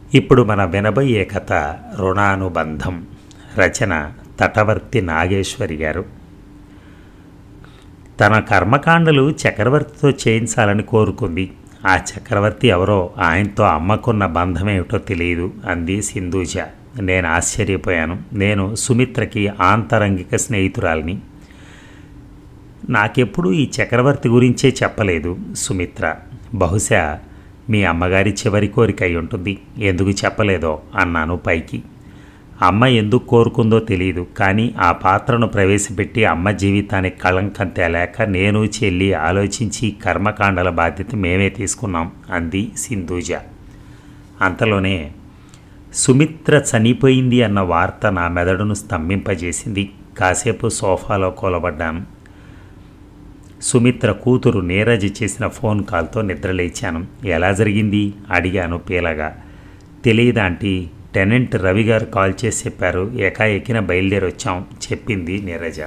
ఇప్పుడు మన వినబోయే కథ రుణానుబంధం. రచన తటవర్తి నాగేశ్వరి గారు. తన కర్మకాండలు చక్రవర్తితో చేయించాలని కోరుకుంది. ఆ చక్రవర్తి ఎవరో, ఆయనతో అమ్మకున్న బంధమేమిటో తెలియదు అంది సింధూజ. నేను ఆశ్చర్యపోయాను. నేను సుమిత్రకి ఆంతరంగిక స్నేహితురాలిని. నాకెప్పుడు ఈ చక్రవర్తి గురించే చెప్పలేదు సుమిత్ర. బహుశా మీ అమ్మగారి చివరి కోరిక అయి ఉంటుంది, ఎందుకు చెప్పలేదో అన్నాను పైకి. అమ్మ ఎందుకు కోరుకుందో తెలియదు, కానీ ఆ పాత్రను ప్రవేశపెట్టి అమ్మ జీవితానికి కళంకం తేలేక నేను చెల్లి ఆలోచించి కర్మకాండల బాధ్యత మేమే తీసుకున్నాం అంది సింధూజ. అంతలోనే సుమిత్ర చనిపోయింది అన్న వార్త నా మెదడును స్తంభింపజేసింది. కాసేపు సోఫాలో కూలబడ్డాను. సుమిత్ర కూతురు నీరజ్ చేసిన ఫోన్ కాల్తో నిద్రలేచాను. ఎలా జరిగింది అడిగాను పీలగా. తెలియదాంటీ, టెనెంట్ రవి గారు కాల్ చేసి చెప్పారు, ఏకాఏకిన బయలుదేరి వచ్చాం చెప్పింది నీరజ.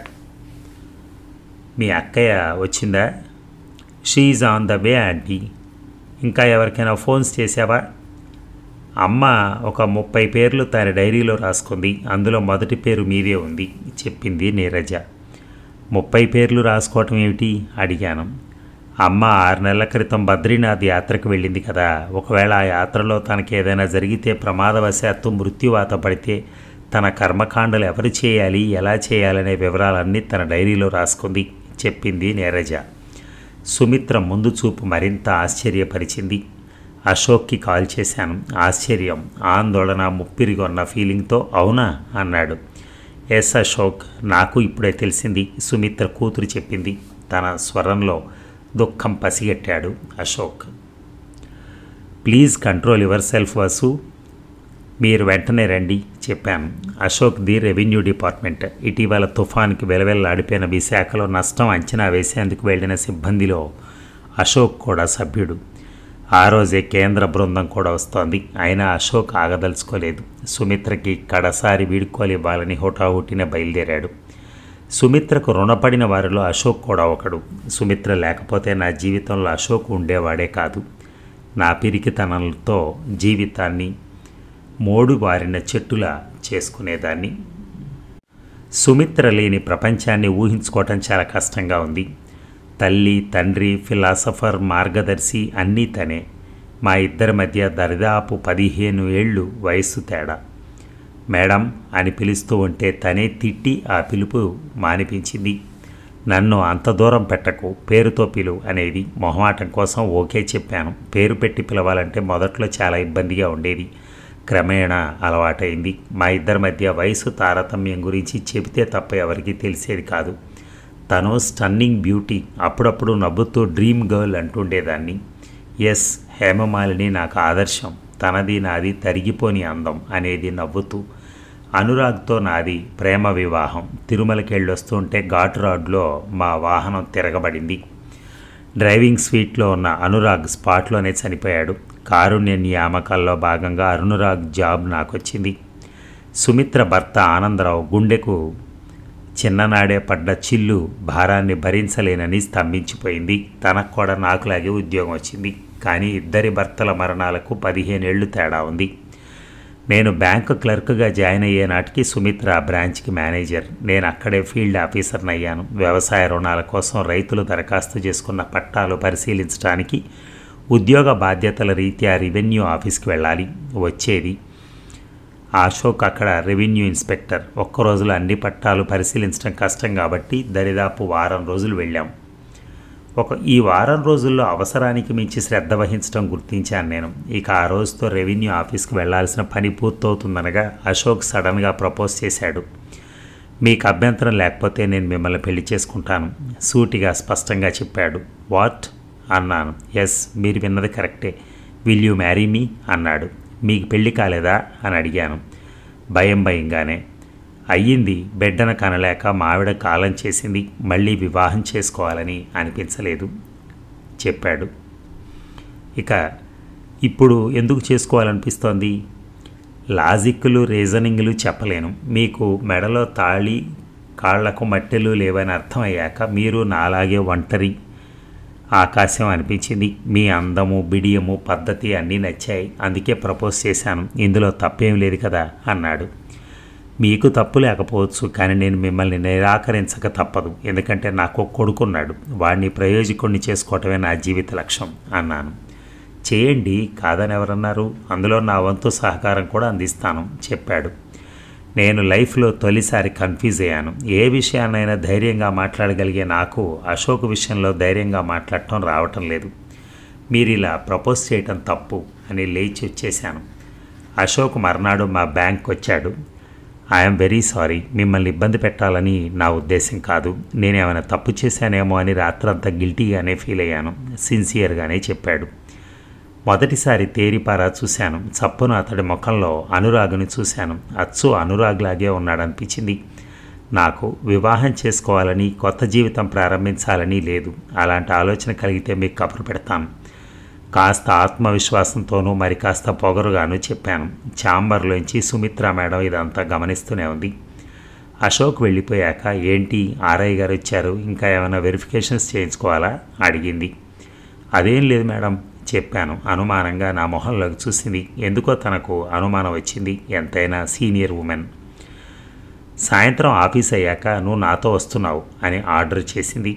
మీ అక్కయ్య వచ్చిందా? She on the way aunty. ఇంకా ఎవరికైనా ఫోన్స్ చేసావా? అమ్మ ఒక 30 పేర్లు తన డైరీలో రాసుకుంది, అందులో మొదటి పేరు మీదే ఉంది చెప్పింది నీరజ. 30 పేర్లు రాసుకోవటం ఏమిటి అడిగాను. అమ్మ 6 నెలల క్రితం బద్రీనాథ్ యాత్రకు వెళ్ళింది కదా, ఒకవేళ ఆ యాత్రలో తనకి ఏదైనా జరిగితే, ప్రమాదవశాత్తు మృత్యువాత పడితే తన కర్మకాండలు ఎవరు చేయాలి, ఎలా చేయాలనే వివరాలన్నీ తన డైరీలో రాసుకుంది చెప్పింది నీరజ. సుమిత్ర ముందు చూపు మరింత ఆశ్చర్యపరిచింది. అశోక్కి కాల్ చేశాను. ఆశ్చర్యం, ఆందోళన ముప్పిరిగొన్న ఫీలింగ్తో అవునా అన్నాడు. ఎస్ అశోక్, నాకు ఇప్పుడే తెలిసింది సుమిత్ర కూతురు చెప్పింది. తన స్వరంలో దుఃఖం పసిగట్టాడు Ashok. Please control yourself Vasu, మీరు వెంటనే రండి చెప్పాను. Ashok the revenue department. ఇటీవల తుఫాన్కి వెలవెల్లాడిపోయిన విశాఖలో నష్టం అంచనా వేసేందుకు వెళ్ళిన సిబ్బందిలో అశోక్ కూడా సభ్యుడు. ఆ రోజే కేంద్ర బృందం కూడా వస్తోంది. అయినా అశోక్ ఆగదలుచుకోలేదు. సుమిత్రకి కడసారి వీడుకోలు ఇవ్వాలని హుటాహుటిన బయలుదేరాడు. సుమిత్రకు రుణపడిన వారిలో అశోక్ కూడా ఒకడు. సుమిత్ర లేకపోతే నా జీవితంలో అశోక్ ఉండేవాడే కాదు. నా పిరికితనంతో జీవితాన్ని మోడు వారిన చెట్టులా చేసుకునేదాన్ని. సుమిత్ర లేని ప్రపంచాన్ని ఊహించుకోవటం చాలా కష్టంగా ఉంది. తల్లి, తండ్రి, ఫిలాసఫర్, మార్గదర్శి అన్నీ తనే. మా ఇద్దరి మధ్య దరిదాపు 15 ఏళ్ళు వయస్సు తేడా. మేడం అని పిలుస్తూ ఉంటే తనే తిట్టి ఆ పిలుపు మానిపించింది. నన్ను అంత దూరం పెట్టకు, పేరుతో పిలువు అనేది. మొహమాటం కోసం ఓకే చెప్పాను. పేరు పెట్టి పిలవాలంటే మొదట్లో చాలా ఇబ్బందిగా ఉండేది. క్రమేణా అలవాటైంది. మా ఇద్దరి మధ్య వయసు తారతమ్యం గురించి చెబితే తప్ప ఎవరికీ తెలిసేది కాదు. తను స్టన్నింగ్ బ్యూటీ, అప్పుడప్పుడు నవ్వుతూ డ్రీమ్ గర్ల్ అంటుండేదాన్ని. ఎస్, హేమమాలిని నాకు ఆదర్శం. తనది నాది తరిగిపోని అందం అనేది నవ్వుతూ. అనురాగ్తో నాది ప్రేమ వివాహం. తిరుమలకెళ్ళొస్తుంటే ఘాట్ రోడ్లో మా వాహనం తిరగబడింది. డ్రైవింగ్ స్వీట్లో ఉన్న అనురాగ్ స్పాట్లోనే చనిపోయాడు. కారుణ్య నియామకాల్లో భాగంగా అనురాగ్ జాబ్ నాకొచ్చింది. సుమిత్ర భర్త ఆనందరావు గుండెకు చిన్ననాడే పడ్డ చిల్లు భారాన్ని భరించలేనని స్తంభించిపోయింది. తనకు కూడా నాకులాగే ఉద్యోగం వచ్చింది. కానీ ఇద్దరి భర్తల మరణాలకు 15 ఏళ్ళు తేడా ఉంది. నేను బ్యాంకు క్లర్క్గా జాయిన్ అయ్యే నాటికి సుమిత్ర బ్రాంచ్కి మేనేజర్. నేను అక్కడే ఫీల్డ్ ఆఫీసర్ని అయ్యాను. వ్యవసాయ రుణాల కోసం రైతులు దరఖాస్తు చేసుకున్న పట్టాలు పరిశీలించడానికి ఉద్యోగ బాధ్యతల రీత్యా రెవెన్యూ ఆఫీస్కి వెళ్ళాలి. వచ్చేది అశోక్ అక్కడ రెవెన్యూ ఇన్స్పెక్టర్. ఒక్కరోజులో అన్ని పట్టాలు పరిశీలించడం కష్టం కాబట్టి దరిదాపు వారం రోజులు వెళ్ళాం. ఈ వారం రోజుల్లో అవసరానికి మించి శ్రద్ధ వహించడం గుర్తించాను నేను. ఇక ఆ రోజుతో రెవెన్యూ ఆఫీస్కి వెళ్లాల్సిన పని పూర్తవుతుందనగా అశోక్ సడన్గా ప్రపోజ్ చేశాడు. మీకు అభ్యంతరం లేకపోతే నేను మిమ్మల్ని పెళ్లి చేసుకుంటాను సూటిగా స్పష్టంగా చెప్పాడు. వాట్ అన్నాను. ఎస్, మీరు విన్నది కరెక్టే. విల్ యూ మ్యారీ మీ అన్నాడు. మీకు పెళ్లి కాలేదా అని అడిగాను భయంగానే. అయ్యింది, బిడ్డను కనలేక మావిడ కాలం చేసింది. మళ్ళీ వివాహం చేసుకోవాలని అనిపించలేదు చెప్పాడు. ఇక ఇప్పుడు ఎందుకు చేసుకోవాలనిపిస్తోంది? లాజిక్లు, రీజనింగ్లు చెప్పలేను. మీకు మెడలో తాళి, కాళ్లకు మట్టెలు లేవని అర్థమయ్యాక మీరు నాలాగే ఒంటరి ఆకాశం అనిపించింది. మీ అందము, బిడియము, పద్ధతి అన్నీ నచ్చాయి. అందుకే ప్రపోజ్ చేశాను. ఇందులో తప్పేం లేదు కదా అన్నాడు. మీకు తప్పు లేకపోవచ్చు, కానీ నేను మిమ్మల్ని నిరాకరించక తప్పదు. ఎందుకంటే నాకు కొడుకున్నాడు. వాడిని ప్రయోజకుడిని చేసుకోవటమే నా జీవిత లక్ష్యం అన్నాను. చేయండి, కాదని ఎవరన్నారు? అందులో నా వంతు సహకారం కూడా అందిస్తాను చెప్పాడు. నేను లైఫ్లో తొలిసారి కన్ఫ్యూజ్ అయ్యాను. ఏ విషయాన్నైనా ధైర్యంగా మాట్లాడగలిగే నాకు అశోక్ విషయంలో ధైర్యంగా మాట్లాడటం రావటం లేదు. మీరు ఇలా ప్రపోజ్ చేయటం తప్పు అని లేచి వచ్చేశాను. అశోక్ మర్నాడు మా బ్యాంక్ వచ్చాడు. ఐఎమ్ వెరీ సారీ, మిమ్మల్ని ఇబ్బంది పెట్టాలని నా ఉద్దేశం కాదు. నేనేమైనా తప్పు చేశానేమో అని రాత్రంతా గిల్టీగానే ఫీల్ అయ్యాను సిన్సియర్గానే చెప్పాడు. మొదటిసారి తేరిపారా చూశాను. చప్పున అతడి ముఖంలో అనురాగుని చూశాను. అచ్చు అనురాగ్లాగే ఉన్నాడనిపించింది. నాకు వివాహం చేసుకోవాలని, కొత్త జీవితం ప్రారంభించాలని లేదు. అలాంటి ఆలోచన కలిగితే మీకు కబురు పెడతాను. కాస్త ఆత్మవిశ్వాసంతోనూ మరి కాస్త పొగరుగాను చెప్పాను. ఛాంబర్లోంచి సుమిత్ర మేడం ఇదంతా గమనిస్తూనే ఉంది. అశోక్ వెళ్ళిపోయాక ఏంటి ఆర్ఐ గారు వచ్చారు, ఇంకా ఏమైనా వెరిఫికేషన్స్ చేయించుకోవాలా అడిగింది. అదేం లేదు మేడం చెప్పాను. అనుమానంగా నా మొహంలోకి చూసింది. ఎందుకో తనకు అనుమానం వచ్చింది. ఎంతైనా సీనియర్ ఉమెన్. సాయంత్రం ఆఫీస్ అయ్యాక నువ్వు నాతో వస్తున్నావు అని ఆర్డర్ చేసింది.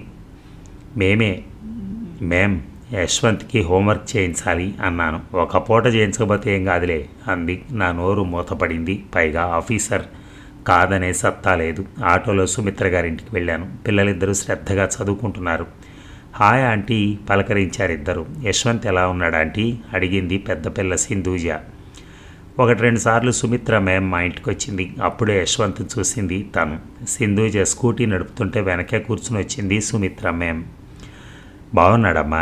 మేం యశ్వంత్కి హోంవర్క్ చేయించాలి అన్నాను. ఒక పూట చేయించకపోతే ఏం కాదులే అంది. నా నోరు మూతపడింది. పైగా ఆఫీసర్ కాదనే సత్తా లేదు. ఆటోలో సుమిత్ర గారింటికి వెళ్ళాను. పిల్లలిద్దరూ శ్రద్ధగా చదువుకుంటున్నారు. Hi aunty పలకరించారిద్దరు. యశ్వంత్ ఎలా ఉన్నాడు ఆంటీ అడిగింది పెద్ద పిల్ల సింధూజ. 1-2 సార్లు సుమిత్ర మేం మా ఇంటికి వచ్చింది. అప్పుడే యశ్వంత్ చూసింది తను. సింధూజ స్కూటీ నడుపుతుంటే వెనకే కూర్చుని వచ్చింది సుమిత్ర మేం. బాగున్నాడమ్మా.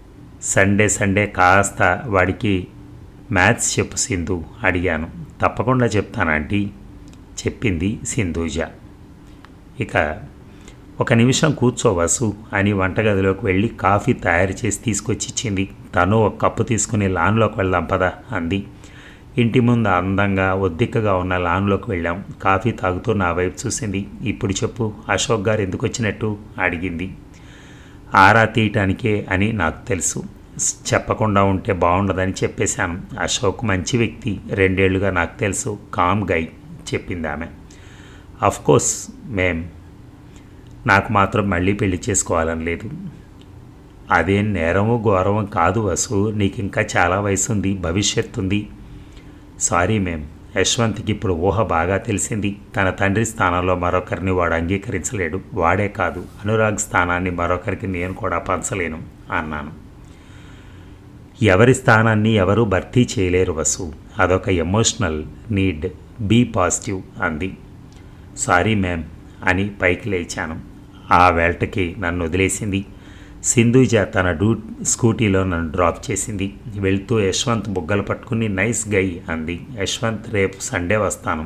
సండే కాస్త వాడికి మ్యాథ్స్ చెప్పు సింధు అడిగాను. తప్పకుండా చెప్తానంటీ చెప్పింది సింధూజ. ఇక 1 నిమిషం కూర్చోవసు అని వంటగదిలోకి వెళ్ళి కాఫీ తయారు చేసి తీసుకొచ్చి ఇచ్చింది. తను ఒక కప్పు తీసుకుని లాన్లోకి వెళ్దాం పదా అంది. ఇంటి ముందు అందంగా ఒద్దికగా ఉన్న లాన్లోకి వెళ్ళాం. కాఫీ తాగుతూ నా వైపు చూసింది. ఇప్పుడు చెప్పు, అశోక్ గారు ఎందుకు వచ్చినట్టు అడిగింది. ఆరా తీయటానికే అని నాకు తెలుసు. చెప్పకుండా ఉంటే బాగుండదని చెప్పేశాను. అశోక్ మంచి వ్యక్తి, 2 ఏళ్లుగా నాకు తెలుసు. కామ్ గై చెప్పింది ఆమె. అఫ్కోర్స్ మేం, నాకు మాత్రం మళ్ళీ పెళ్లి చేసుకోవాలని లేదు. అదేం నేరము ఘోరవం కాదు వసు. నీకు ఇంకా చాలా వయసు ఉంది, భవిష్యత్తు ఉంది. సారీ మేం, యశ్వంత్కి ఇప్పుడు ఊహ బాగా తెలిసింది. తన తండ్రి స్థానంలో మరొకరిని వాడు అంగీకరించలేడు. వాడే కాదు, అనురాగ్ స్థానాన్ని మరొకరికి నేను కూడా పంచలేను అన్నాను. ఎవరి స్థానాన్ని ఎవరూ భర్తీ చేయలేరు వసు. అదొక ఎమోషనల్ నీడ్. బీ పాజిటివ్ అంది. సారీ మ్యామ్ అని పైకి లేచాను. ఆ వేళకి నన్ను వదిలేసింది. సింధూజ తన స్కూటీలో నన్ను డ్రాప్ చేసింది. వెళ్తూ యశ్వంత్ బుగ్గలు పట్టుకుని నైస్ గై అంది. యశ్వంత్, రేపు సండే వస్తాను.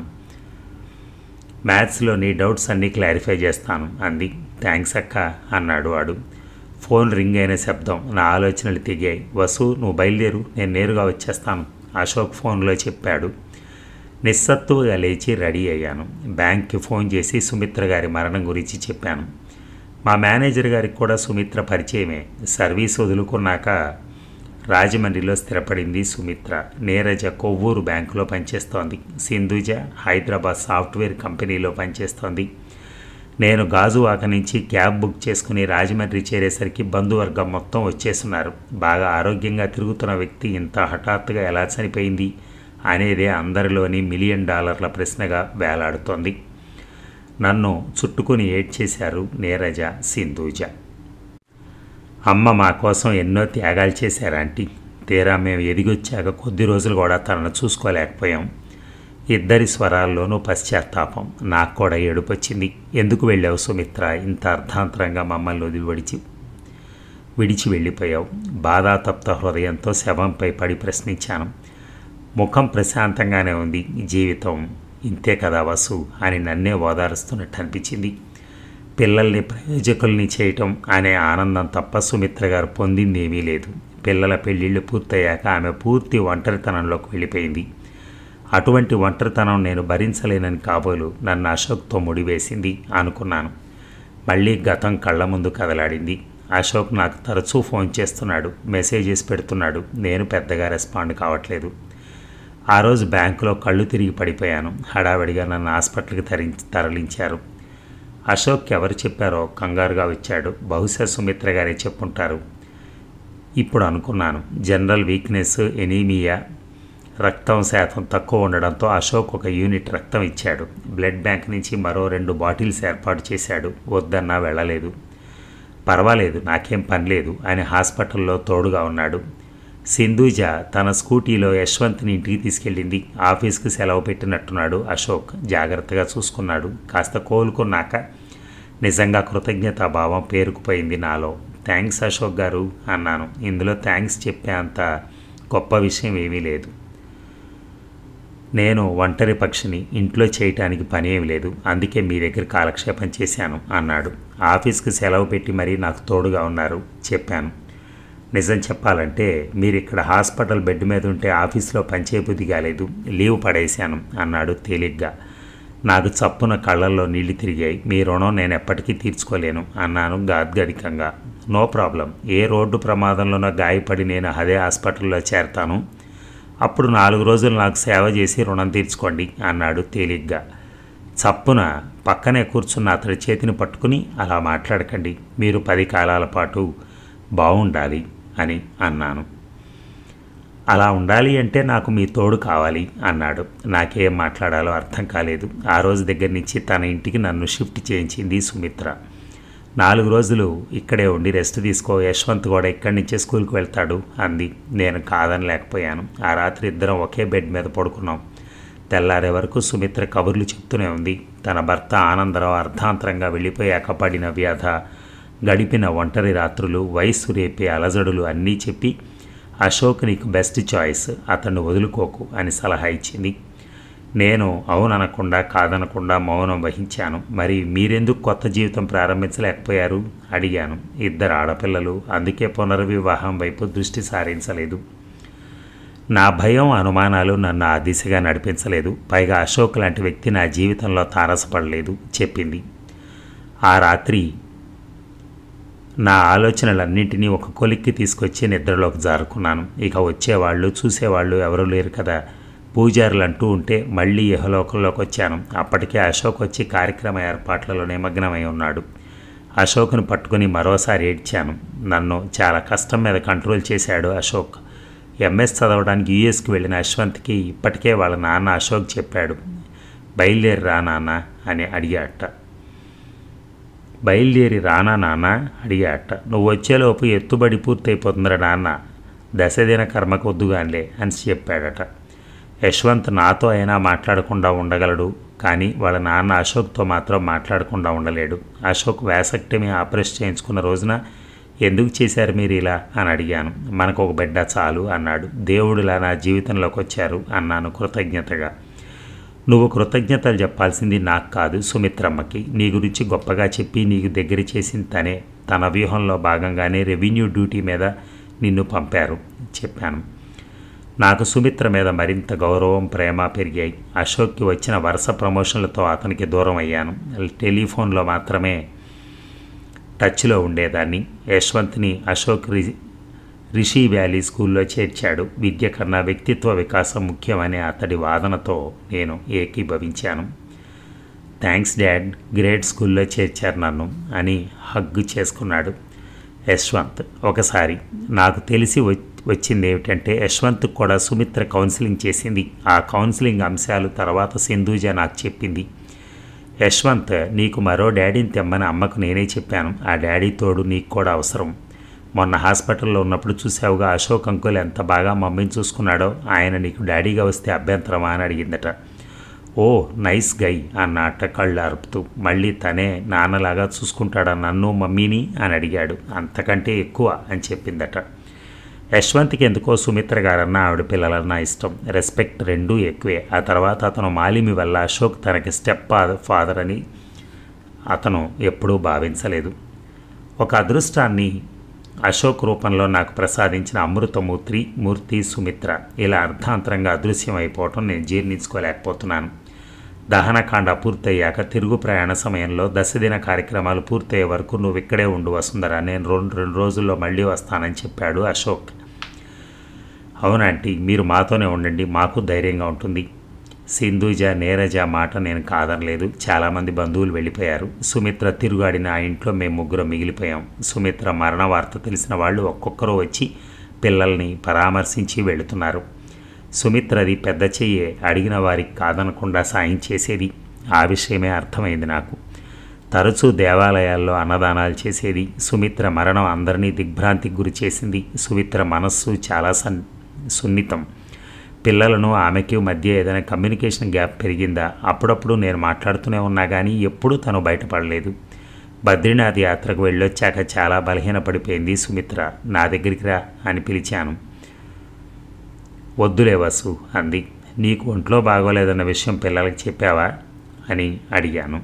మ్యాథ్స్లో నీ డౌట్స్ అన్నీ క్లారిఫై చేస్తాను అంది. థ్యాంక్స్ అక్క అన్నాడు వాడు. ఫోన్ రింగ్ అయిన శబ్దం. నా ఆలోచనలు తెగాయి. వసు, నువ్వు బయలుదేరు, నేను నేరుగా వచ్చేస్తాను అశోక్ ఫోన్లో చెప్పాడు. నిస్సత్తువుగా లేచి రెడీ అయ్యాను. బ్యాంక్కి ఫోన్ చేసి సుమిత్ర గారి మరణం గురించి చెప్పాను. మా మేనేజర్ గారికి కూడా సుమిత్ర పరిచయమే. సర్వీస్ వదులుకున్నాక రాజమండ్రిలో స్థిరపడింది సుమిత్ర. నీరజ కొవ్వూరు బ్యాంకులో పనిచేస్తోంది. సింధూజ హైదరాబాద్ సాఫ్ట్వేర్ కంపెనీలో పనిచేస్తోంది. నేను గాజువాక నుంచి క్యాబ్ బుక్ చేసుకుని రాజమండ్రి చేరేసరికి బంధువర్గం మొత్తం వచ్చేస్తున్నారు. బాగా ఆరోగ్యంగా తిరుగుతున్న వ్యక్తి ఇంత హఠాత్తుగా ఎలా చనిపోయింది అనేదే అందరిలోని $1 మిలియన్ ప్రశ్నగా వేలాడుతోంది. నన్ను చుట్టుకుని ఏడ్చేశారు నీరజ, సింధూజ. అమ్మ మా కోసం ఎన్నో త్యాగాలు చేశారాంటీ. తీరా మేము ఎదిగొచ్చాక కొద్ది రోజులు కూడా తనను చూసుకోలేకపోయాం. ఇద్దరి స్వరాల్లోనూ పశ్చాత్తాపం. నాకు కూడా ఏడుపొచ్చింది. ఎందుకు వెళ్ళావు సుమిత్ర, ఇంత అర్ధాంతరంగా మమ్మల్ని విడిచి వెళ్ళిపోయావు? బాధాతప్త హృదయంతో శవంపై పడి ప్రశ్నించాను. ముఖం ప్రశాంతంగానే ఉంది. జీవితం ఇంతే కదా వసు అని నన్నే ఓదారుస్తున్నట్టు అనిపించింది. పిల్లల్ని ప్రయోజకుల్ని చేయటం అనే ఆనందం తప్ప సుమిత్ర గారు పొందింది ఏమీ లేదు. పిల్లల పెళ్ళిళ్ళు పూర్తయ్యాక ఆమె పూర్తి ఒంటరితనంలోకి వెళ్ళిపోయింది. అటువంటి ఒంటరితనం నేను భరించలేనని కాబోలు నన్ను అశోక్తో ముడివేసింది అనుకున్నాను. మళ్ళీ గతం కళ్ళ ముందు కదలాడింది. అశోక్ నాకు తరచూ ఫోన్ చేస్తున్నాడు, మెసేజెస్ పెడుతున్నాడు. నేను పెద్దగా రెస్పాండ్ కావట్లేదు. ఆ రోజు బ్యాంకులో కళ్ళు తిరిగి పడిపోయాను. హడావిడిగా నన్ను హాస్పిటల్కి తరలించారు. అశోక్కి ఎవరు చెప్పారో కంగారుగా వచ్చాడు. బహుశా సుమిత్ర గారే చెప్పుంటారు. ఇప్పుడు అనుకున్నాను, జనరల్ వీక్నెస్, ఎనీమియా, రక్తం శాతం తక్కువ ఉండడంతో అశోక్ ఒక యూనిట్ రక్తం ఇచ్చాడు. బ్లడ్ బ్యాంక్ నుంచి మరో 2 బాటిల్స్ ఏర్పాటు చేశాడు. వద్దన్నా వెళ్ళలేదు. పర్వాలేదు, నాకేం పని లేదు అని హాస్పిటల్లో తోడుగా ఉన్నాడు. సింధూజ తన స్కూటీలో యశ్వంత్ని ఇంటికి తీసుకెళ్ళింది. ఆఫీస్కి సెలవు పెట్టినట్టున్నాడు అశోక్. జాగ్రత్తగా చూసుకున్నాడు. కాస్త కోలుకున్నాక నిజంగా కృతజ్ఞతాభావం పేరుకుపోయింది నాలో. థ్యాంక్స్ అశోక్ గారు అన్నాను. ఇందులో థ్యాంక్స్ చెప్పే అంత గొప్ప విషయం ఏమీ లేదు. నేను ఒంటరి పక్షిని, ఇంట్లో చేయటానికి పని ఏమి లేదు, అందుకే మీ దగ్గర కాలక్షేపం చేశాను అన్నాడు. ఆఫీస్కి సెలవు పెట్టి మరీ నాకు తోడుగా ఉన్నారు చెప్పాను. నిజం చెప్పాలంటే మీరు ఇక్కడ హాస్పిటల్ బెడ్ మీద ఉంటే ఆఫీస్లో పనిచేయబుద్ధి కాలేదు, లీవ్ పడేశాను అన్నాడు తేలిగ్గా. నాకు చప్పున కళ్ళల్లో నీళ్లు తిరిగాయి. మీ రుణం నేను ఎప్పటికీ తీర్చుకోలేను అన్నాను గాద్గదికంగా. నో ప్రాబ్లం, ఏ రోడ్డు ప్రమాదంలోనో గాయపడి నేను అదే హాస్పిటల్లో చేరతాను, అప్పుడు 4 రోజులు నాకు సేవ చేసి రుణం తీర్చుకోండి అన్నాడు తేలిగ్గా. చప్పున పక్కనే కూర్చున్న అతడి చేతిని పట్టుకుని, అలా మాట్లాడకండి, మీరు 10 కాలాల పాటు బాగుండాలి అని అన్నాను. అలా ఉండాలి అంటే నాకు మీ తోడు కావాలి అన్నాడు. నాకేం మాట్లాడాలో అర్థం కాలేదు. ఆ రోజు దగ్గర నుంచి తన ఇంటికి నన్ను షిఫ్ట్ చేయించింది సుమిత్ర. 4 రోజులు ఇక్కడే ఉండి రెస్ట్ తీసుకో, యశ్వంత్ కూడా ఇక్కడి నుంచే స్కూల్కి వెళ్తాడు అంది. నేను కాదనలేకపోయాను. ఆ రాత్రి ఇద్దరం ఒకే బెడ్ మీద పడుకున్నాం. తెల్లారే వరకు సుమిత్ర కబుర్లు చెప్తూనే ఉంది. తన భర్త ఆనందరావు అర్ధాంతరంగా వెళ్ళిపోయాక పడిన వ్యాధ, గడిపిన ఒంటరి రాత్రులు, వయస్సు రేపే అలజడులు అన్నీ చెప్పి, అశోక్ నీకు బెస్ట్ చాయిస్, అతన్ని వదులుకోకు అని సలహా ఇచ్చింది. నేను అవుననకుండా కాదనకుండా మౌనం వహించాను. మరి మీరెందుకు కొత్త జీవితం ప్రారంభించలేకపోయారు అడిగాను. 2 ఆడపిల్లలు, అందుకే పునర్వివాహం వైపు దృష్టి సారించలేదు. నా భయం, అనుమానాలు నన్ను ఆ దిశగా నడిపించలేదు. పైగా అశోక్ లాంటి వ్యక్తి నా జీవితంలో తారసపడలేదు చెప్పింది. ఆ రాత్రి నా ఆలోచనలన్నింటినీ ఒక కొలిక్కి తీసుకొచ్చి నిద్రలోకి జారుకున్నాను. ఇక వచ్చేవాళ్ళు చూసేవాళ్ళు ఎవరూ లేరు కదా. పూజారులు అంటూ ఉంటే మళ్ళీ ఇహలోకంలోకి వచ్చాను. అప్పటికే అశోక్ వచ్చి కార్యక్రమ ఏర్పాట్లలో నిమగ్నమై ఉన్నాడు. అశోక్ను పట్టుకుని మరోసారి ఏడ్చాను. నన్ను చాలా కష్టం మీద కంట్రోల్ చేశాడు అశోక్. ఎంఎస్ చదవడానికి యూఎస్కి వెళ్ళిన యశ్వంత్కి ఇప్పటికే వాళ్ళ నాన్న అశోక్ చెప్పాడు. బయలుదేరి రా నాన్న అని అడిగాట. బయలుదేరి రానా నాన్న అడిగాట. నువ్వు వచ్చేలోపు ఎత్తుబడి పూర్తయిపోతుందిరా నాన్న, దశదిన కర్మకొద్దుగానిలే అని చెప్పాడట. యశ్వంత్ నాతో అయినా మాట్లాడకుండా ఉండగలడు, కానీ వాళ్ళ నాన్న అశోక్తో మాత్రం మాట్లాడకుండా ఉండలేడు. అశోక్ వ్యాసక్టమీ ఆపరేషన్ చేయించుకున్న రోజున ఎందుకు చేశారు మీరు ఇలా అని అడిగాను. మనకు ఒక బిడ్డ చాలు అన్నాడు. దేవుడిలా నా జీవితంలోకి వచ్చారు అన్నాను కృతజ్ఞతగా. నువ్వు కృతజ్ఞతలు చెప్పాల్సింది నాకు కాదు, సుమిత్రమ్మకి. నీ గురించి గొప్పగా చెప్పి నీకు దగ్గర చేసిన తనే. తన వ్యూహంలో భాగంగానే రెవెన్యూ డ్యూటీ మీద నిన్ను పంపారు చెప్పాను. నాకు సుమిత్ర మీద మరింత గౌరవం, ప్రేమ పెరిగాయి. అశోక్కి వచ్చిన వరుస ప్రమోషన్లతో అతనికి దూరం అయ్యాను. టెలిఫోన్లో మాత్రమే టచ్లో ఉండేదాన్ని. యశ్వంత్ని అశోక్ రిషి వ్యాలీ స్కూల్లో చేర్చాడు. విద్య కన్నా వ్యక్తిత్వ వికాసం ముఖ్యమనే అతడి వాదనతో నేను ఏకీభవించాను. థ్యాంక్స్ డాడ్, గ్రేట్ స్కూల్లో చేర్చారు నన్ను అని హగ్గు చేసుకున్నాడు యశ్వంత్. ఒకసారి నాకు తెలిసి వచ్చింది ఏమిటంటే, యశ్వంత్కి కూడా సుమిత్ర కౌన్సిలింగ్ చేసింది. ఆ కౌన్సిలింగ్ అంశాలు తర్వాత సింధూజ నాకు చెప్పింది. యశ్వంత్, నీకు మరో డాడీని తెమ్మని అమ్మకు నేనే చెప్పాను. ఆ డాడీ తోడు నీకు కూడా అవసరం. మొన్న హాస్పిటల్లో ఉన్నప్పుడు చూసావుగా, అశోక్ అంకుల్ ఎంత బాగా మమ్మీని చూసుకున్నాడో. ఆయన నీకు డాడీగా వస్తే అభ్యంతరమా అని అడిగిందట. ఓ నైస్ గై అన్నట్ట కళ్ళు అరుపుతూ. మళ్ళీ తనే నాన్నలాగా చూసుకుంటాడా నన్ను మమ్మీని అని అడిగాడు. అంతకంటే ఎక్కువ అని చెప్పిందట. యశ్వంత్కి ఎందుకో సుమిత్ర గారన్నా ఆవిడ పిల్లలన్నా ఇష్టం. రెస్పెక్ట్ రెండూ ఎక్కువే. ఆ తర్వాత అతను మాలిమి వల్ల అశోక్ తనకి స్టెప్ ఫాదర్ అని అతను ఎప్పుడూ భావించలేదు. ఒక అదృష్టాన్ని అశోక్ రూపంలో నాకు ప్రసాదించిన అమృతమూర్తి సుమిత్ర ఇలా అర్ధాంతరంగా అదృశ్యం అయిపోవటం నేను జీర్ణించుకోలేకపోతున్నాను. దహనకాండ పూర్తయ్యాక తిరుగు ప్రయాణ సమయంలో దశదిన కార్యక్రమాలు పూర్తయ్యే వరకు నువ్వు ఇక్కడే ఉండు వసుంధరా, నేను రెండు రోజుల్లో మళ్ళీ వస్తానని చెప్పాడు అశోక్. అవునంటీ, మీరు మాతోనే ఉండండి, మాకు ధైర్యంగా ఉంటుంది. సింధూజ, నీరజ మాట నేను కాదనలేదు. చాలామంది బంధువులు వెళ్ళిపోయారు. సుమిత్ర తిరుగాడిన ఆ ఇంట్లో మేము ముగ్గురం మిగిలిపోయాం. సుమిత్ర మరణ వార్త తెలిసిన వాళ్ళు ఒక్కొక్కరు వచ్చి పిల్లల్ని పరామర్శించి వెళుతున్నారు. సుమిత్రది పెద్ద చెయ్యే, అడిగిన వారికి కాదనకుండా సాయం చేసేది. ఆ విషయమే అర్థమైంది నాకు. తరచూ దేవాలయాల్లో అన్నదానాలు చేసేది. సుమిత్ర మరణం అందరినీ దిగ్భ్రాంతికి గురి చేసింది. సుమిత్ర మనస్సు చాలా సున్నితం. పిల్లలను ఆమెకి మధ్య ఏదైనా కమ్యూనికేషన్ గ్యాప్ పెరిగిందా? అప్పుడప్పుడు నేను మాట్లాడుతూనే ఉన్నా కానీ ఎప్పుడూ తను బయటపడలేదు. బద్రీనాథ్ యాత్రకు వెళ్ళొచ్చాక చాలా బలహీనపడిపోయింది సుమిత్ర. నా దగ్గరికి రా అని పిలిచాను. వద్దులే వసు అంది. నీకు ఒంట్లో బాగోలేదన్న విషయం పిల్లలకి చెప్పావా అని అడిగాను.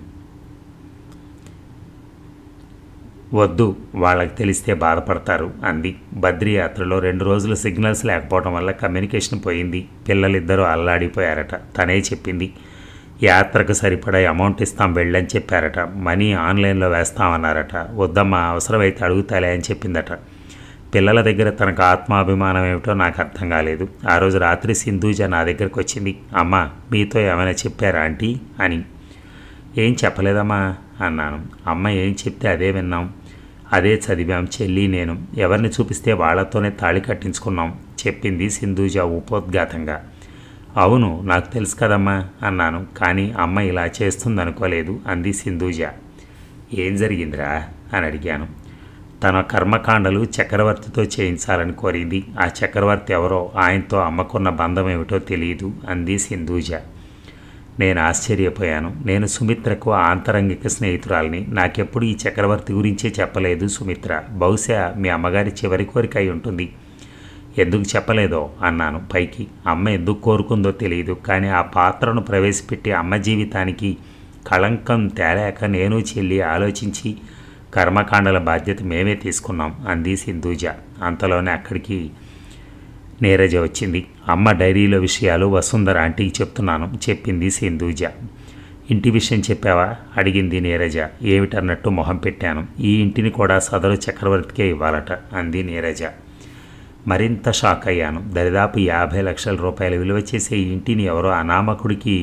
వద్దు, వాళ్ళకి తెలిస్తే బాధపడతారు అంది. బద్రీ యాత్రలో 2 రోజులు సిగ్నల్స్ లేకపోవడం వల్ల కమ్యూనికేషన్ పోయింది. పిల్లలిద్దరూ అల్లాడిపోయారట. తనే చెప్పింది. యాత్రకు సరిపడా అమౌంట్ ఇస్తాం వెళ్ళని చెప్పారట. మనీ ఆన్లైన్లో వేస్తామన్నారట. వద్దమ్మా, అవసరమైతే అడుగుతాలే అని చెప్పిందట. పిల్లల దగ్గర తనకు ఆత్మాభిమానం ఏమిటో నాకు అర్థం కాలేదు. ఆ రోజు రాత్రి సింధూజ నా దగ్గరకు వచ్చింది. అమ్మ, మీతో ఏమైనా చెప్పారా ఆంటీ అని. ఏం చెప్పలేదమ్మా అన్నాను. అమ్మ ఏం చెప్తే అదే విన్నాం, అదే చదివాం చెల్లి నేను. ఎవరిని చూపిస్తే వాళ్లతోనే తాళి కట్టించుకున్నాం చెప్పింది సింధూజ ఉపోద్ఘాతంగా. అవును, నాకు తెలుసు కదమ్మా అన్నాను. కానీ అమ్మ ఇలా చేస్తుందనుకోలేదు అంది సింధూజ. ఏం జరిగిందిరా అని అడిగాను. తన కర్మకాండలు చక్రవర్తితో చేయించాలని కోరింది. ఆ చక్రవర్తి ఎవరో, ఆయనతో అమ్మకున్న బంధం ఏమిటో తెలియదు అంది సింధూజ. నేను ఆశ్చర్యపోయాను. నేను సుమిత్రకు ఆంతరంగిక స్నేహితురాల్ని. నాకెప్పుడు ఈ చక్రవర్తి గురించే చెప్పలేదు సుమిత్ర. బహుశా మీ అమ్మగారి చివరి కోరిక అయి ఉంటుంది. ఎందుకు చెప్పలేదో అన్నాను పైకి. అమ్మ ఎందుకు కోరుకుందో తెలియదు, కానీ ఆ పాత్రను ప్రవేశపెట్టి అమ్మ జీవితానికి కళంకం తేలాక నేను చెల్లి ఆలోచించి కర్మకాండల బాధ్యత మేమే తీసుకున్నాం అంది సింధూజ. అంతలోనే అక్కడికి నీరజ వచ్చింది. అమ్మ డైరీలో విషయాలు వసుంధర ఆంటీకి చెప్తున్నాను చెప్పింది సింధూజ. ఇంటి విషయం చెప్పావా అడిగింది నీరజ. ఏమిటన్నట్టు మొహం పెట్టాను. ఈ ఇంటిని కూడా సదరు చక్రవర్తికే ఇవ్వాలట అంది నీరజ. మరింత షాక్ అయ్యాను. దరిదాపు 50 లక్షల రూపాయలు విలువ చేసే ఈ ఇంటిని ఎవరో అనామకుడికి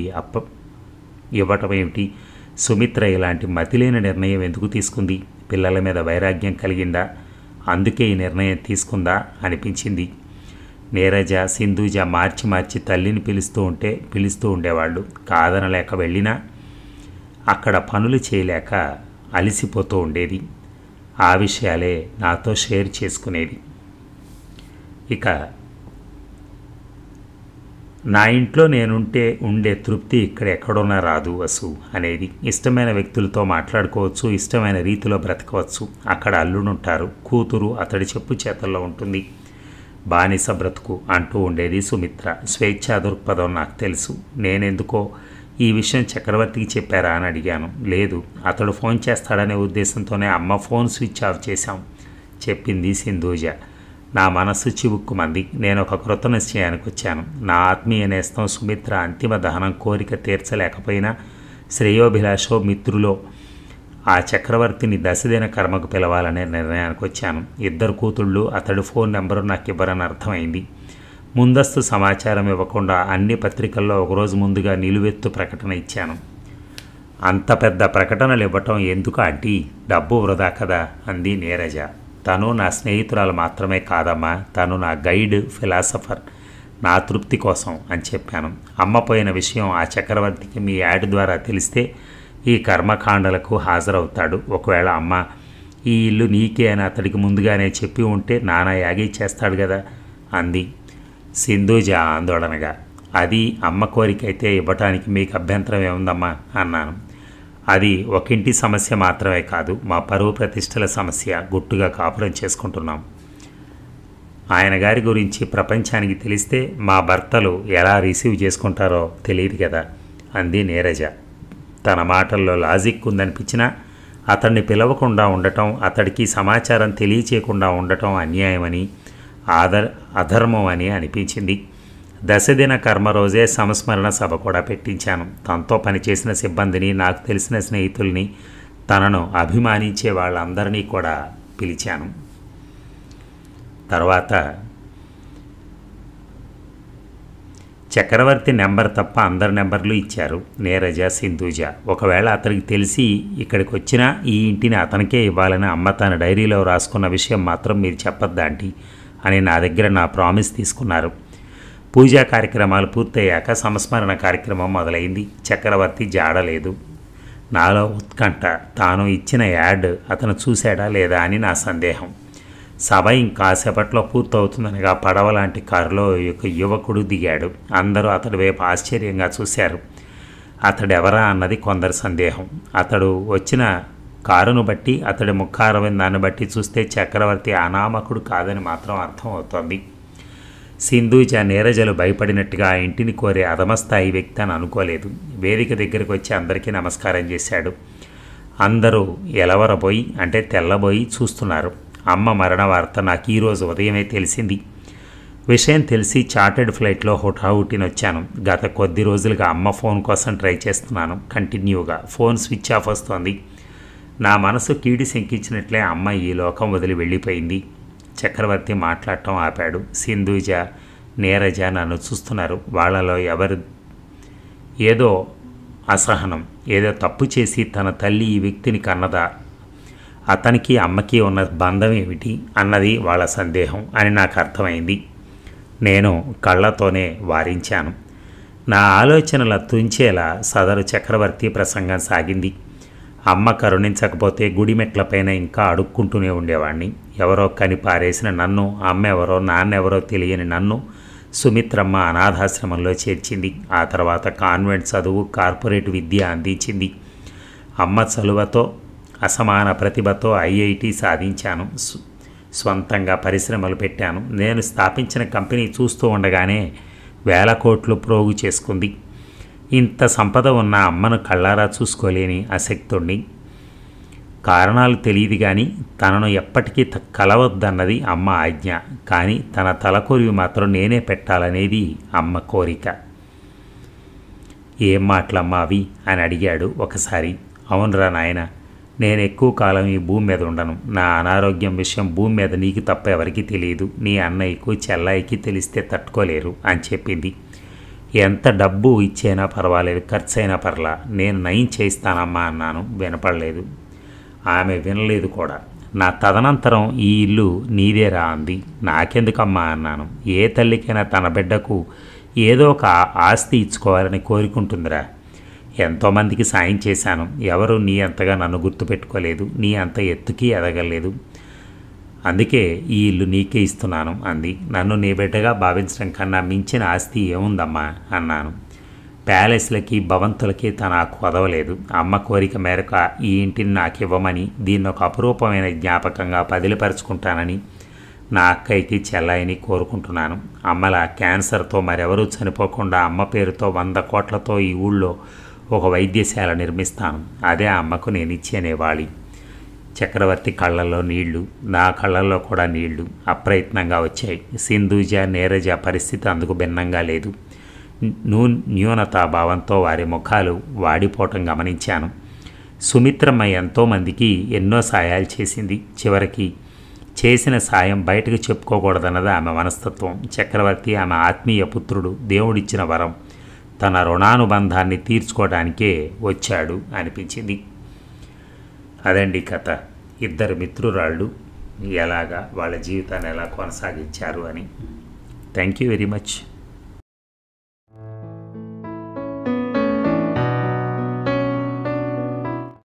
ఇవ్వటం ఏమిటి? సుమిత్ర ఇలాంటి మతిలేని నిర్ణయం ఎందుకు తీసుకుంది? పిల్లల మీద వైరాగ్యం కలిగిందా? అందుకే ఈ నిర్ణయం తీసుకుందా అనిపించింది. నీరజ, సింధూజ మార్చి మార్చి తల్లిని పిలుస్తూ ఉండేవాళ్ళు. కాదనలేక వెళ్ళినా అక్కడ పనులు చేయలేక అలసిపోతూ ఉండేది. ఆ విషయాలే నాతో షేర్ చేసుకునేది. ఇక నా ఇంట్లో నేనుంటే ఉండే తృప్తి ఇక్కడ ఎక్కడున్నా రాదు వసు అనేది. ఇష్టమైన వ్యక్తులతో మాట్లాడుకోవచ్చు, ఇష్టమైన రీతిలో బ్రతకవచ్చు. అక్కడ అల్లుడుంటారు, కూతురు అతడి చెప్పు చేతల్లో ఉంటుంది. బానిస బ్రతుకు అంటూ ఉండేది సుమిత్ర. స్వేచ్ఛా దృక్పథం నాకు తెలుసు. నేనెందుకో ఈ విషయం చక్రవర్తికి చెప్పారా అని అడిగాను. లేదు, అతడు ఫోన్ చేస్తాడనే ఉద్దేశంతోనే అమ్మ ఫోన్ స్విచ్ ఆఫ్ చేశాం చెప్పింది సింధూజ. నా మనస్సు చివుక్కుమంది. నేను ఒక కృత నిశ్చయానికి వచ్చాను. నా ఆత్మీయ నేస్తం సుమిత్ర అంతిమ దహనం కోరిక తీర్చలేకపోయినా శ్రేయోభిలాషో మిత్రులో ఆ చక్రవర్తిని దశదిన కర్మకు పిలవాలనే నిర్ణయానికి వచ్చాను. 2 కూతుళ్ళు అతడి ఫోన్ నెంబరు నాకు ఇవ్వరని అర్థమైంది. ముందస్తు సమాచారం ఇవ్వకుండా అన్ని పత్రికల్లో ఒకరోజు ముందుగా నిలువెత్తు ప్రకటన ఇచ్చాను. అంత పెద్ద ప్రకటనలు ఇవ్వటం ఎందుకు ఆంటీ? డబ్బు వృధా కదా అంది నీరజ. తను నా స్నేహితురాలు మాత్రమే కాదమ్మా, తను నా గైడ్, ఫిలాసఫర్. నా తృప్తి కోసం అని చెప్పాను. అమ్మ పోయిన విషయం ఆ చక్రవర్తికి మీ యాడ్ ద్వారా తెలిస్తే ఈ కర్మకాండలకు హాజరవుతాడు. ఒకవేళ అమ్మ ఈ ఇల్లు నీకే అని అతడికి ముందుగానే చెప్పి ఉంటే నానా యాగి చేస్తాడు కదా అంది సింధూజ ఆందోళనగా. అది అమ్మ కోరికైతే ఇవ్వటానికి మీకు అభ్యంతరం ఏముందమ్మా అన్నాను. అది ఒకింటి సమస్య మాత్రమే కాదు, మా పరువు ప్రతిష్టల సమస్య. గుట్టుగా కాపురం చేసుకుంటున్నాం. ఆయన గారి గురించి ప్రపంచానికి తెలిస్తే మా భర్తలు ఎలా రిసీవ్ చేసుకుంటారో తెలియదు కదా అంది నీరజ. తన మాటల్లో లాజిక్ ఉందనిపించినా అతన్ని పిలవకుండా ఉండటం, అతడికి సమాచారం తెలియచేయకుండా ఉండటం అన్యాయమని, అధర్మం అని అనిపించింది. దశదిన కర్మ రోజే సంస్మరణ సభ కూడా పెట్టించాను. తనతో పనిచేసిన సిబ్బందిని, నాకు తెలిసిన స్నేహితుల్ని, తనను అభిమానించే వాళ్ళందరినీ కూడా పిలిచాను. తర్వాత చక్రవర్తి నెంబర్ తప్ప అందరి నెంబర్లు ఇచ్చారు. నీరజ, సింధూజ. ఒకవేళ అతనికి తెలిసి ఇక్కడికి వచ్చినా ఈ ఇంటిని అతనికే ఇవ్వాలని అమ్మ తన డైరీలో రాసుకున్న విషయం మాత్రం మీరు చెప్పొద్దాంటి అని నా దగ్గర నా ప్రామిస్ తీసుకున్నారు. పూజా కార్యక్రమాలు పూర్తయ్యాక సంస్మరణ కార్యక్రమం మొదలైంది. చక్రవర్తి జాడలేదు. నాలో ఉత్కంఠ. తాను ఇచ్చిన యాడ్ అతను చూశాడా లేదా అని నా సందేహం. సభ ఇంకాసేపట్లో పూర్తవుతుందనగా పడవ లాంటి కారులో ఒక యువకుడు దిగాడు. అందరూ అతడి వైపు ఆశ్చర్యంగా చూశారు. అతడెవరా అన్నది కొందరు సందేహం. అతడు వచ్చిన కారును బట్టి, అతడి ముఖారవిందాన్ని బట్టి చూస్తే చక్రవర్తి అనామకుడు కాదని మాత్రం అర్థం అవుతోంది. సింధూజ, నీరజలు భయపడినట్టుగా ఆ ఇంటిని కోరే అధమస్థాయి వ్యక్తి అని అనుకోలేదు. వేదిక దగ్గరికి వచ్చి అందరికీ నమస్కారం చేశాడు. అందరూ ఎలవరబోయి అంటే తెల్లబోయి చూస్తున్నారు. అమ్మ మరణ వార్త నాకు ఈరోజు ఉదయమే తెలిసింది. విషయం తెలిసి చార్టెడ్ ఫ్లైట్లో హుటాహుటినొచ్చాను. గత కొద్ది రోజులుగా అమ్మ ఫోన్ కోసం ట్రై చేస్తున్నాను. కంటిన్యూగా ఫోన్ స్విచ్ ఆఫ్ వస్తోంది. నా మనసు కీడి శంకించినట్లే అమ్మ ఈ లోకం వదిలి వెళ్ళిపోయింది. చక్రవర్తి మాట్లాడటం ఆపాడు. సింధూజ, నీరజ నన్ను చూస్తున్నారు. వాళ్ళలో ఎవరు ఏదో అసహనం, ఏదో తప్పు చేసి తన తల్లి ఈ వ్యక్తిని కన్నదా, అతనికి అమ్మకి ఉన్న బంధం ఏమిటి అన్నది వాళ్ళ సందేహం అని నాకు అర్థమైంది. నేను కళ్ళతోనే వారించాను. నా ఆలోచనల తుంచేలా సదరు చక్రవర్తి ప్రసంగం సాగింది. అమ్మ కరుణించకపోతే గుడిమెట్లపైన ఇంకా అడుక్కుంటూనే ఉండేవాణ్ణి. ఎవరో కని పారేసిన నన్ను, అమ్మ ఎవరో నాన్నెవరో తెలియని నన్ను సుమిత్రమ్మ అనాథాశ్రమంలో చేర్చింది. ఆ తర్వాత కాన్వెంట్ చదువు, కార్పొరేట్ విద్య అందించింది. అమ్మ చలువతో, అసమాన ప్రతిభతో ఐఐటి సాధించాను. స్వంతంగా పరిశ్రమలు పెట్టాను. నేను స్థాపించిన కంపెనీ చూస్తూ ఉండగానే 1000 కోట్లు ప్రోగు చేసుకుంది. ఇంత సంపద ఉన్న అమ్మను కళ్ళారా చూసుకోలేని అశక్తుణ్ణి. కారణాలు తెలియదు కానీ తనను ఎప్పటికీ కలవద్దన్నది అమ్మ ఆజ్ఞ. కానీ తన తలకొరివి మాత్రం నేనే పెట్టాలనేది అమ్మ కోరిక. ఏం మాటలమ్మా అవి అని అడిగాడు ఒకసారి. అవునరా నాయన, నేను ఎక్కువ కాలం ఈ భూమి మీద ఉండను. నా అనారోగ్యం విషయం భూమి మీద నీకు తప్ప ఎవరికి తెలియదు. నీ అన్నయ్యకు, చెల్లాయికి తెలిస్తే తట్టుకోలేరు అని చెప్పింది. ఎంత డబ్బు ఇచ్చైనా పర్వాలేదు, ఖర్చు అయినా పర్లా, నేను నయం చేయిస్తానమ్మా అన్నాను. వినపడలేదు. ఆమె వినలేదు కూడా. నా తదనంతరం ఈ ఇల్లు నీదేరా అంది. నాకెందుకమ్మా అన్నాను. ఏ తల్లికైనా తన బిడ్డకు ఏదో ఒక ఆస్తి ఇచ్చుకోవాలని కోరుకుంటుందిరా. ఎంతోమందికి సాయం చేశాను. ఎవరు నీ అంతగా నన్ను గుర్తుపెట్టుకోలేదు. నీ అంత ఎత్తుకి ఎదగలేదు. అందుకే ఈ ఇల్లు నీకే ఇస్తున్నాను అంది. నన్ను నీ బిడ్డగా భావించడం కన్నా మించిన ఆస్తి ఏముందమ్మా అన్నాను. ప్యాలెస్లకి, భవంతులకి తన కొదవలేదు. అమ్మ కోరిక మేరకు ఈ ఇంటిని నాకు ఇవ్వమని, దీన్ని ఒక అపురూపమైన జ్ఞాపకంగా పదిలిపరుచుకుంటానని నా అక్కయ్యకి, చెల్లాయిని కోరుకుంటున్నాను. అమ్మలా క్యాన్సర్తో మరెవరూ చనిపోకుండా అమ్మ పేరుతో 100 కోట్లతో ఈ ఊళ్ళో ఒక వైద్యశాల నిర్మిస్తాను. అదే అమ్మకు నేను ఇచ్చే నివాళి. చక్రవర్తి కళ్ళల్లో నీళ్లు, నా కళ్ళల్లో కూడా నీళ్లు అప్రయత్నంగా వచ్చాయి. సింధూజ, నీరజ పరిస్థితి అందుకు భిన్నంగా లేదు. న్యూనతాభావంతో వారి ముఖాలు వాడిపోవటం గమనించాను. సుమిత్రమ్మ ఎంతోమందికి ఎన్నో సాయాలు చేసింది. చివరికి చేసిన సాయం బయటకు చెప్పుకోకూడదన్నది ఆమె మనస్తత్వం. చక్రవర్తి ఆమె ఆత్మీయ పుత్రుడు, దేవుడిచ్చిన వరం. తన రుణానుబంధాన్ని తీర్చుకోవడానికే వచ్చాడు అనిపించింది. అదండి కథ. ఇద్దరు మిత్రురాళ్ళు ఎలాగా వాళ్ళ జీవితాన్ని ఎలా కొనసాగించారు అని. Thank you very much.